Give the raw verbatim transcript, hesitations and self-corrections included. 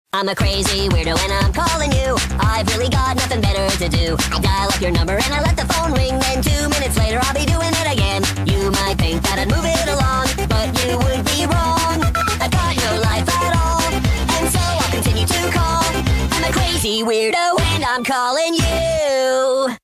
I'm a crazy weirdo and I'm calling you. I've really got nothing better to do. I dial up your number and I let the phone ring. Then two minutes later I'll be doing it again. You might think that I'd move it along, but you would be wrong. I've got no life at all, and so I'll continue to call. I'm a crazy weirdo and I'm calling you.